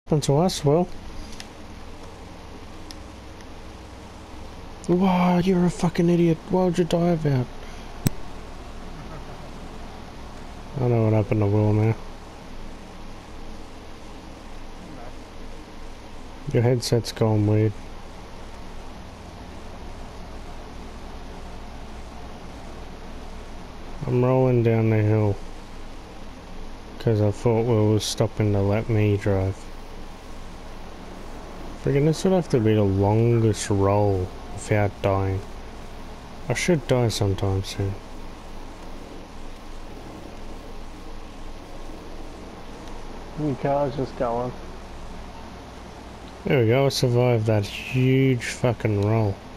Happened to us, Will. Wow, you're a fucking idiot. Why would you dive out? I know what happened to Will now. Your headset's gone weird. I'm rolling down the hill because I thought Will was stopping to let me drive. Friggin' this would have to be the longest roll without dying. I should die sometime soon. Your car's just going. There we go, I survived that huge fucking roll.